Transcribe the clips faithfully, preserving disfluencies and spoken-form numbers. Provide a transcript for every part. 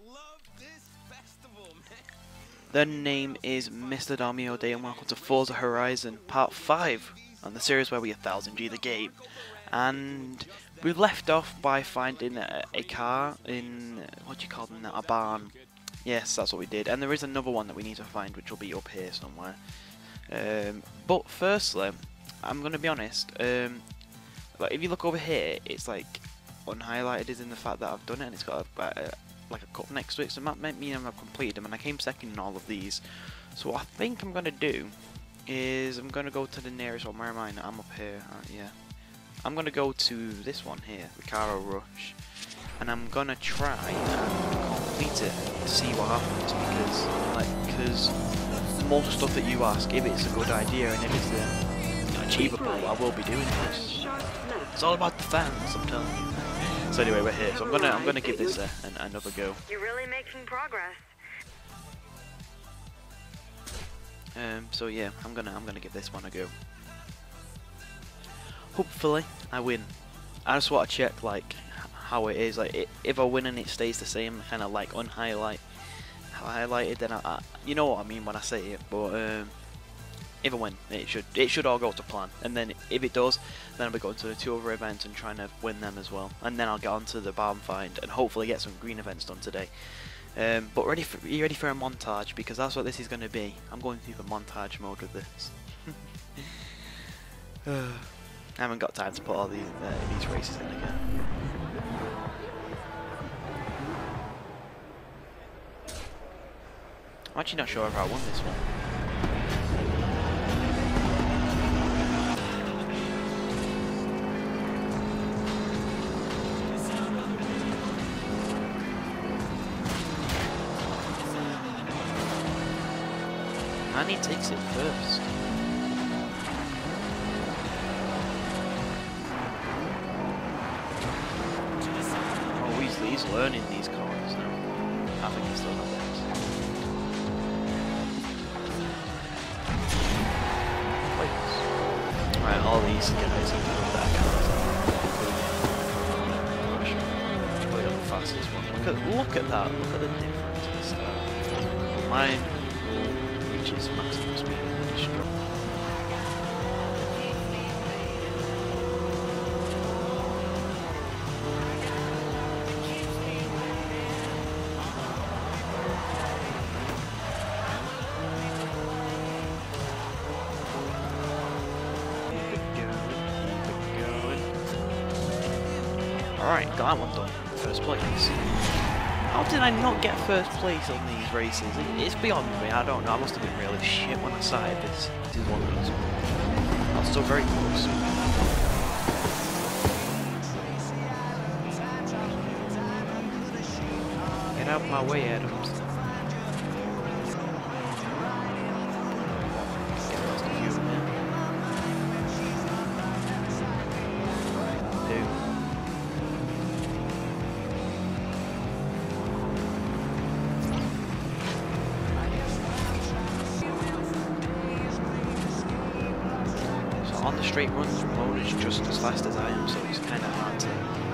The name is Mister Domio Day and welcome to Forza Horizon Part five on the series where we one thousand G the game. And we left off by finding a, a car in, what do you call them, a barn. Yes, that's what we did. And there is another one that we need to find which will be up here somewhere. Um, but firstly, I'm going to be honest, um, like if you look over here, it's like unhighlighted is in the fact that I've done it and it's got a, a like a cup next to it, so that might mean I've completed them, and I came second in all of these. So what I think I'm going to do is I'm going to go to the nearest one. Where am I? I'm up here, uh, yeah. I'm going to go to this one here, Recaro Rush, and I'm going to try and complete it to see what happens, because like, because most stuff that you ask, if it's a good idea and if it's uh, achievable, I will be doing this. It's all about the fans, I'm telling you. So anyway, we're here. So I'm gonna I'm gonna give this a, an, another go. You're really making progress. Um. So yeah, I'm gonna I'm gonna give this one a go. Hopefully, I win. I just want to check like how it is. Like it, if I win and it stays the same, kind of like unhighlight, highlighted, then I, I you know what I mean when I say it. But um. If I win, it should it should all go to plan, and then if it does, then I'll be going to the two other events and trying to win them as well, and then I'll get onto the barn find and hopefully get some green events done today. Um, but ready for you ready for a montage, because that's what this is going to be. I'm going through the montage mode with this. I haven't got time to put all these uh, these races in again. I'm actually not sure if I won this one. And he takes it first. Oh, he's, he's learning these corners now. I think he's still not there. Right, all these guys have got that cars. Probably not the fastest one. Look at, look at that. Look at the difference in the start. Mine reaches maximum speed and it's strong. Alright, got that one done. First place. How did I not get first place on these races? It, it's beyond me, I don't know. I must have been really shit when I started this. This is one of those. I was still very close. Get out of my way, Adams. On the straight runs, Ramon is just as fast as I am, so it's kind of hard to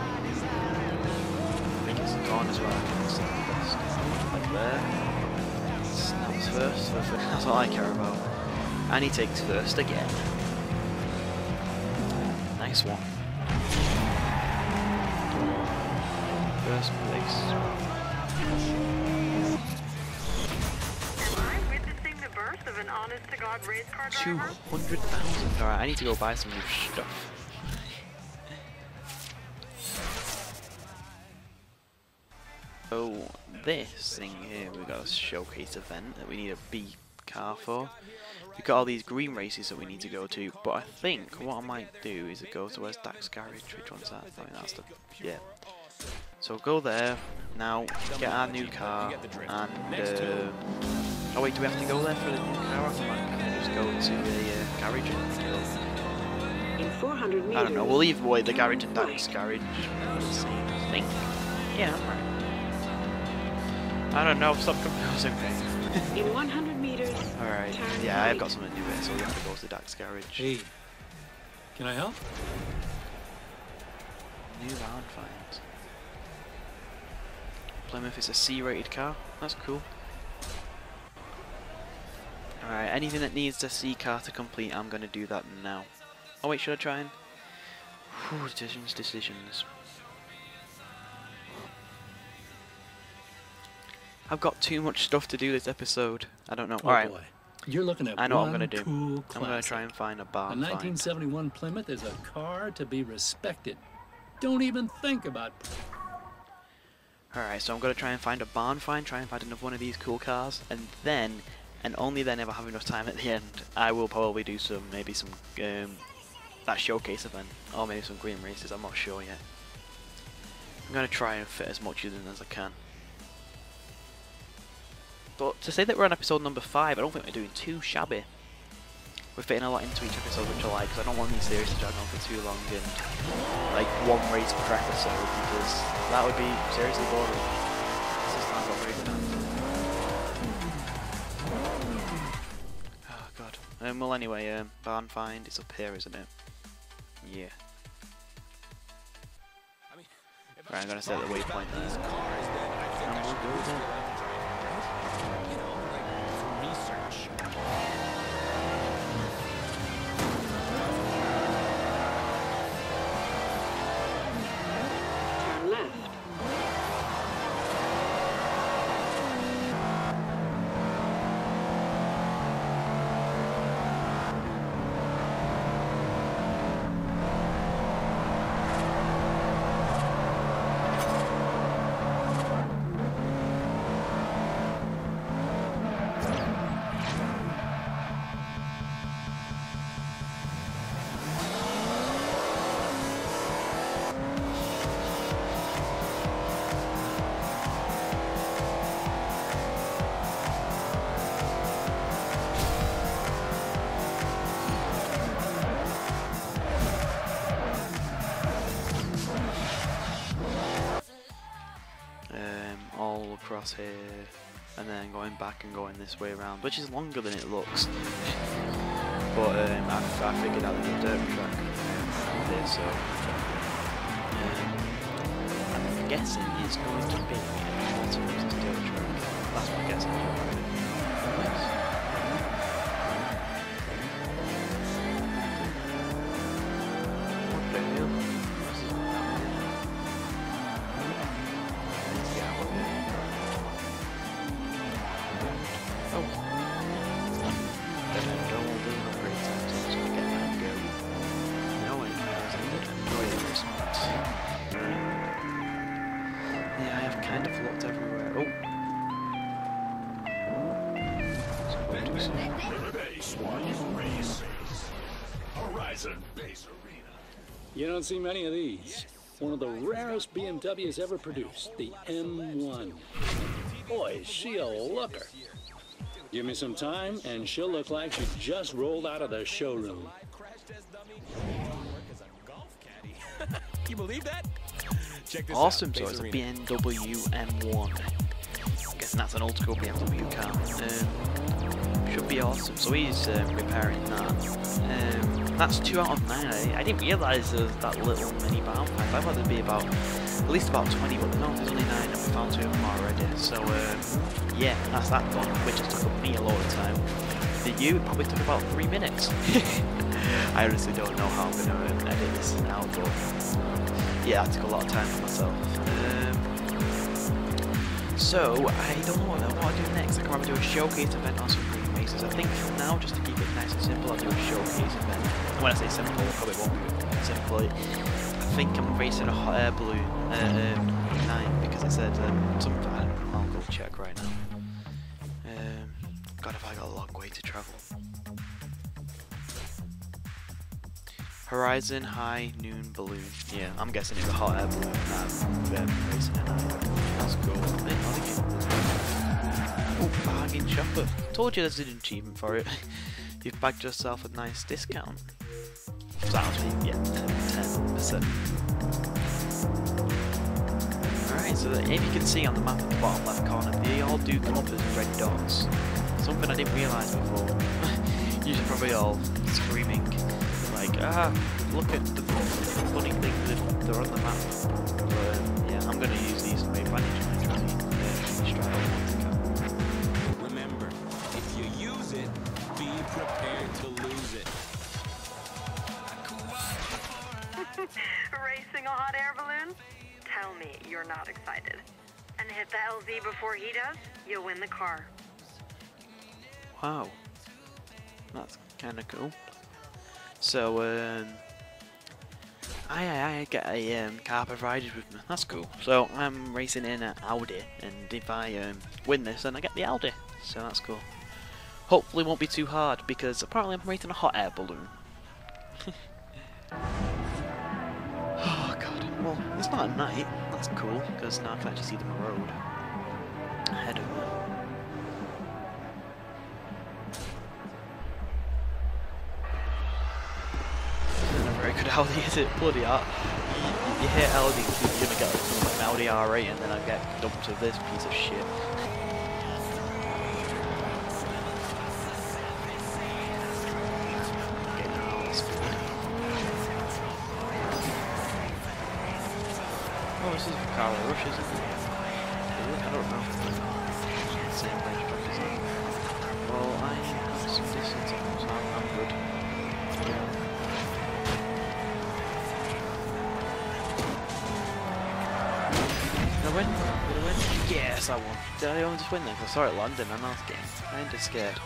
make it gone as well. It's like there. Snaps first, that's all I care about. And he takes first again. Nice one. First place. Of an honest-to-God race car driver? Two hundred thousand. Alright, I need to go buy some new stuff. So this thing here, we've got a showcase event that we need a B car for. We've got all these green races that we need to go to, but I think what I might do is go to where's Dax Garage. Which one's that? I think that's the yeah. So go there now, get our new car, and uh, oh wait, do we have to go there for the new car? Can I just go to the uh, garage and In four hundred meters. I don't know, we'll leave away the garage and Dax Garage. I think. Yeah, I'm right. I don't know, stop confusing me. In one hundred meters. Alright, yeah, I've got something to do here, so we have to go to Dax Garage. Hey, can I help? New round finds. Plymouth is a C rated car. That's cool. Alright, anything that needs a C car to complete, I'm going to do that now. Oh wait, should I try and... Whew, decisions, decisions. I've got too much stuff to do this episode. I don't know. Oh Alright. boy. You're looking at I know what I'm one going to do. cool I'm going to try classic. and find a A barn nineteen find. seventy-one Plymouth is a car to be respected. Don't even think about. Alright, so I'm going to try and find a barn find, try and find another one of these cool cars, and then, and only then if I have enough time at the end, I will probably do some, maybe some, um, that showcase event, or maybe some green races, I'm not sure yet. I'm going to try and fit as much in as I can. But to say that we're on episode number five, I don't think we're doing too shabby. We're fitting a lot into each episode, which I like, because I don't want these series to drag on for too long and like one race per episode, because that would be seriously boring. This is not got very good. Oh god. Um, well anyway, um, barn find is up here, isn't it? Yeah. Right, I'm gonna set the waypoint there. And we'll go then. Across here, and then going back and going this way around, which is longer than it looks. But um, I, I figured out the dirt track there, so um, I'm guessing it's going to be a bottom of this dirt track. That's my guess. Yes. What the hell? You don't see many of these. One of the rarest B M Ws ever produced, the M one. Boy, is she a looker. Give me some time, and she'll look like she just rolled out of the showroom. You believe that? Check this Awesome, out. so it's a B M W M one. I'm guessing that's an old school B M W car. Um, should be awesome. So he's um, repairing that. Um, that's two out of nine. I, I didn't realise there was that little mini barn find. I thought there'd be about at least about twenty, but no, there's only nine, and we found two of them already. So um, yeah, that's that done, which has took me a lot of time. For you, it probably took about three minutes. I honestly don't know how I'm going to edit this out, but yeah, that took a lot of time for myself. Um, so, I don't know what I want to do next. I can probably do a showcase event on some green races. I think for now, just to keep it nice and simple, I'll do a showcase event. And when I say simple, it probably won't be simple. I think I'm racing a hot air balloon uh, um, nine because it said um, something. I don't know, I'll go check right now. Um, God, have I got a long way to travel. Horizon High Noon Balloon. Yeah, I'm guessing it's a hot air balloon. Nah, I'm racing at night. That's cool. Oh, bargain shopper. Told you there's an achievement for it. You've bagged yourself a nice discount. So actually, yeah, ten percent. Alright, so if you can see on the map at the bottom left corner, they all do come up as red dots. Something I didn't realise before. You're probably all screaming. Like, ah, look at the funny things that they're on the map. But, uh, yeah, I'm going to use these to my advantage when I try. you're not excited. And hit the L Z before he does, you'll win the car. Wow. That's kind of cool. So, um... I, I, I get a um, car provided with me. That's cool. So, I'm racing in an Audi, and if I um, win this, then I get the Audi. So, that's cool. Hopefully it won't be too hard, because apparently I'm racing a hot air balloon. Oh god. Well, it's not at night. That's cool, because now I can actually see the road ahead of me. It's not a very good Audi, is it? Bloody hell. You, you hit Audi, you're gonna get like an Audi R eight, and then I get dumped with this piece of shit. Oh, this is Carl Rush, isn't it? Really? I don't know. Same range track, isn't it? Well, I have some distance on, so I'm, I'm good. Yeah. Did I win? Did I win? Yes, I won. Did I only just win then? 'Cause I saw it landing and I was getting kinda scared.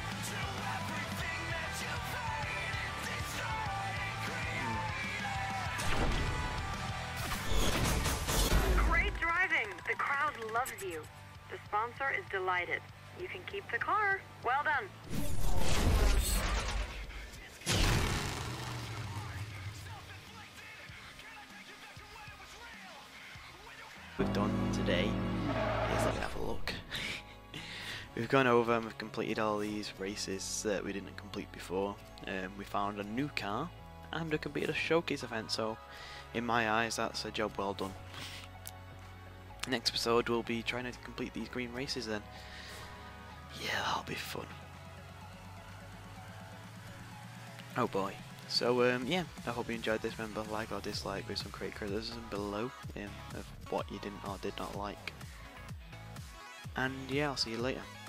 The crowd loves you. The sponsor is delighted. You can keep the car. Well done. We've done today is let me have a look. We've gone over and we've completed all these races that we didn't complete before. Um, we found a new car and we completed a showcase event, so in my eyes that's a job well done. Next episode we'll be trying to complete these green races then. Yeah, that'll be fun. Oh boy. So um, yeah, I hope you enjoyed this. Remember, like or dislike with some great criticism below um, of what you didn't or did not like. And yeah, I'll see you later.